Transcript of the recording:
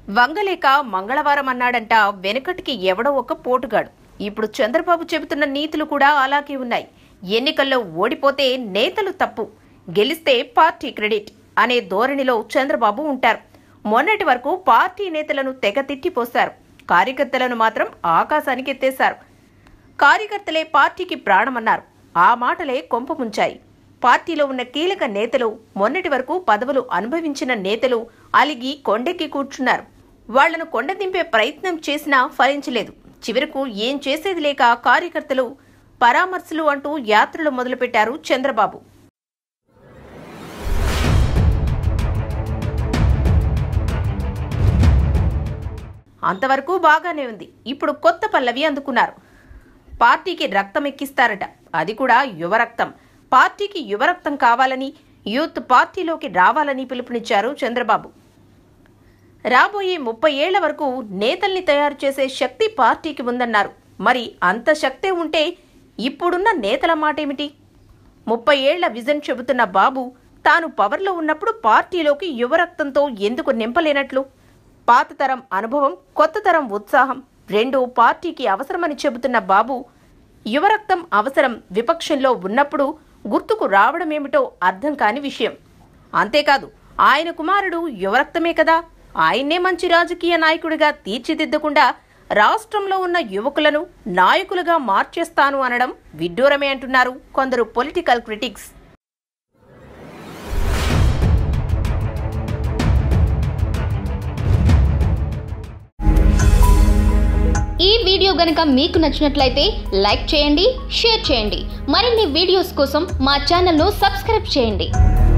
వంగలేక మంగళవారం అన్నాడంట వెనకటికి ఎవడో ఒక పోటుగాడు. ఇప్పుడు చంద్రబాబు చెబుతున్న నీతులు కూడా అలాగే ఉన్నాయి. ఎన్నికల్లో ఓడిపోతే నేతలు తప్పు, గెలిస్తే పార్టీ క్రెడిట్ అనే ధోరణిలో చంద్రబాబు ఉంటారు. మొన్నటి వరకు పార్టీ నేతలను తెగ తిట్టిపోశారు, కార్యకర్తలను మాత్రం ఆకాశానికి ఎత్తేశారు. కార్యకర్తలే పార్టీకి ప్రాణమన్నారు. ఆ మాటలే కొంప ముంచాయి. పార్టీలో ఉన్న కీలక నేతలు, మొన్నటి వరకు పదవులు అనుభవించిన నేతలు అలిగి కొండెక్కి కూర్చున్నారు. వాళ్లను కొండ దింపే ప్రయత్నం చేసినా ఫలించలేదు. చివరకు ఏం చేసేది లేక కార్యకర్తలు పరామర్శలు అంటూ యాత్రలు మొదలుపెట్టారు చంద్రబాబు. అంతవరకు బాగానే ఉంది. ఇప్పుడు కొత్త పల్లవి అందుకున్నారు. పార్టీకి రక్తం ఎక్కిస్తారట, అది కూడా యువరక్తం. పార్టీకి యువరక్తం కావాలని, యూత్ పార్టీలోకి రావాలని పిలుపునిచ్చారు చంద్రబాబు. రాబోయే 30 ఏళ్ల వరకు నేతల్ని తయారు చేసే శక్తి పార్టీకి ఉందన్నారు. మరి అంత శక్తే ఉంటే ఇప్పుడున్న నేతల మాటేమిటి? 30 ఏళ్ల విజన్ చెబుతున్న బాబు తాను పవర్లో ఉన్నప్పుడు పార్టీలోకి యువరక్తంతో ఎందుకు నింపలేనట్లు? పాత తరం అనుభవం, కొత్త తరం ఉత్సాహం రెండూ పార్టీకి అవసరమని చెబుతున్న బాబు యువరక్తం అవసరం విపక్షంలో ఉన్నప్పుడు గుర్తుకు రావడమేమిటో అర్థం కాని విషయం. అంతేకాదు, ఆయన కుమారుడు యువరక్తమే కదా, ఆయన్నే మంచి రాజకీయ నాయకుడిగా తీర్చిదిద్దకుండా రాష్ట్రంలో ఉన్న యువకులను నాయకులుగా మార్చేస్తాను అనడం విడ్డూరమే అంటున్నారు కొందరు పొలిటికల్ క్రిటిక్స్. ఈ వీడియో గనుక మీకు నచ్చినట్లయితే లైక్ చేయండి, షేర్ చేయండి. మరిన్ని వీడియోస్ కోసం మా ఛానల్ను సబ్స్క్రైబ్ చేయండి.